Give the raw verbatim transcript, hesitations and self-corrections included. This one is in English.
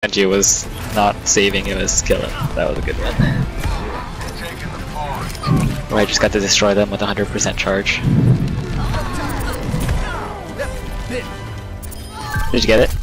Genji was not saving, it was killing. That was a good one. Where I just got to destroy them with one hundred percent charge. Did you get it?